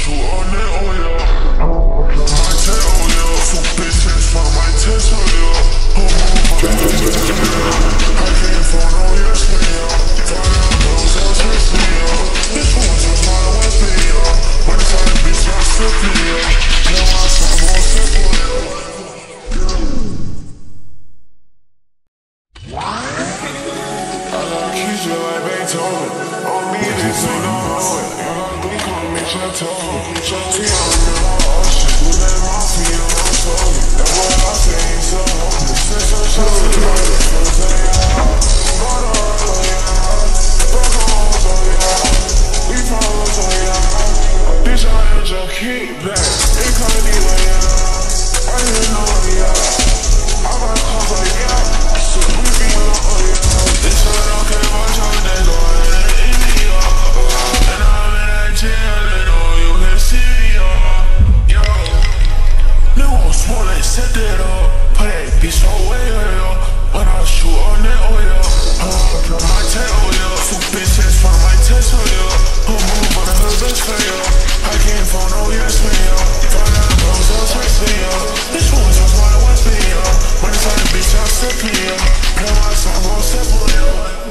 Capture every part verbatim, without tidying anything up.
shoot on it, oh yeah. My tail, oh yeah. Two bitches from my taste, oh yeah. Oh, I came for no yes, me, yeah. Find out those else with me, yeah. This one's just my weapon, yeah. When it's like bitch, I'm sipping, yeah. Now I sound more simple, yeah. I got keys just like Beethoven. On me, this ain't no hoeing. I got blink on me, shut up. Shut me on me, oh shit. Who let my feet on my soul? That boy I say he's so homeless. Since I'm shut to the right, I'm saying, yeah. Brought up, oh yeah. Broke homes, oh yeah. We problems, oh yeah. Bitch, I ain't your kickback. Incognito, yeah. I didn't know, yeah. I got calls like, yeah. So we be on, oh yeah. This shit don't care about your day, go ahead and eat me up. And I'm in that jail, and all you can see me up. Yo, nigga smoke, they set that up. Put that bitch away, yo. When I shoot on that, oh yeah. Uh, my tail, oh yeah. Two bitches from my taste, oh yeah. Who move on the hood, bitch, for yo. I came for no yes, me, yo. Find out those else with me, yo. This one's just my west, me, yo. When it's like bitch, I'm sipping, yo. Play my song, more simple, yo.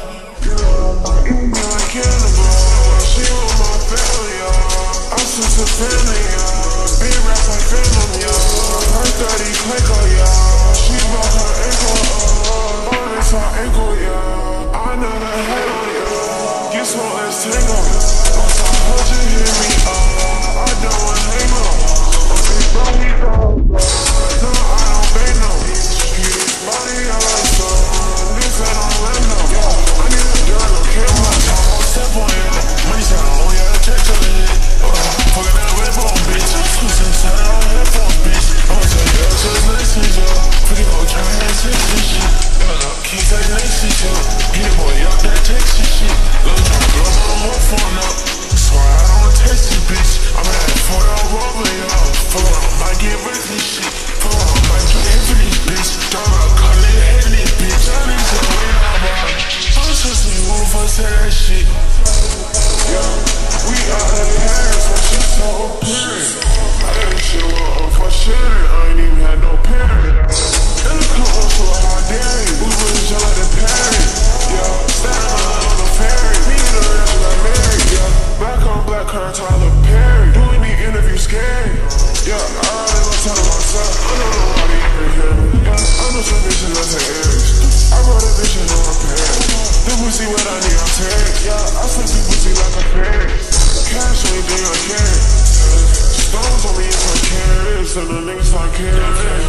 Eat me like cannibal. She was my family, yo. I'm such a family, yo. Be rap like Venom, yo. Her thirty click, oh yeah. She broke her ankle, oh. On this her ankle, yo. I know the hell, yo. Get so let's tango. I'm so hard you hear me, oh. I don't want hang on. Oh, big bro, he don't. No, I don't bang no. Get his body out, so. This I don't let no. I need a girl, no camera. I'm on step on you. Money sound, oh yeah, check to it. Fucking that red bone, bitch. Twist inside our headphones, bitch. I'ma tell you, girl, just listen, yo. Forget all trying to have sex and shit. Keep that lacy, yo. Get it, boy, up that Texas shit. Little trying to blow my whole phone up. Swear I don't taste it, bitch. I'm in that four dollar rubber, yo. Fuck on, I might get rid of this shit. Fuck on, I might get in for this bitch. Talk about cutting it head in this bitch. I need to know it all about. I'm just a roof, I say that shit. Yo, we out of Paris when she so apparent. I did this shit well for sharing. I ain't even had no parent. And the club was so hard, dairy. We really just like the parent. Yo, standing on the ferry. Me and the rest got married. Yo, black on black, her Tyler Perry. Doing the interview scary. Yeah, I already go tell myself. I know nobody ever hear me. Yeah, I know some bitches that's an Aries. I brought a bitch in on my parents. Then we see what I need, I'm tearing. Yeah, I flip people see like a parent. Cash anything I carry. Stones on me if I carry. So the niggas I carry.